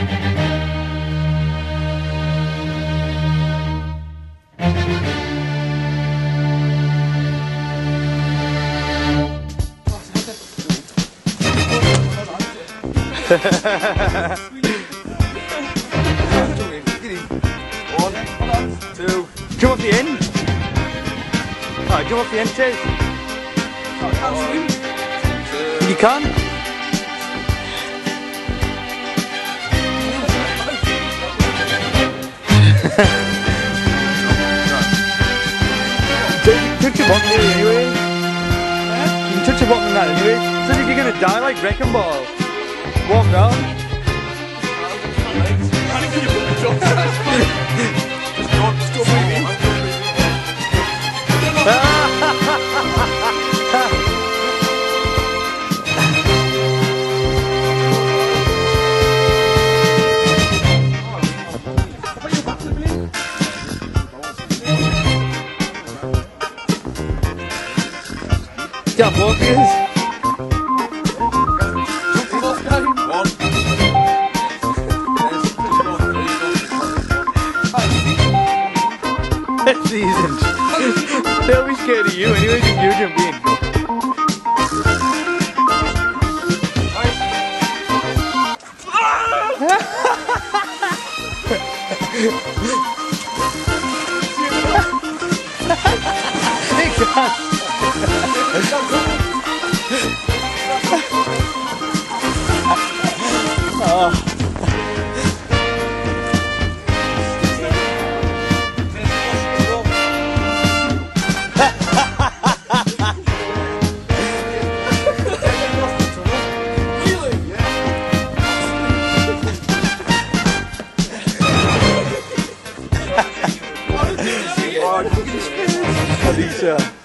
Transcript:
One, two. Jump off the end. Alright, jump off the end, Tez. I can't swim. You can. Touch your bottom anyway. You can touch your bottom in that anyway. So if you're gonna die like wrecking ball, walk down. Jump, walkers. It's decent. They'll be scared of you anyway if you jump in. They can't. Oh. Alicia.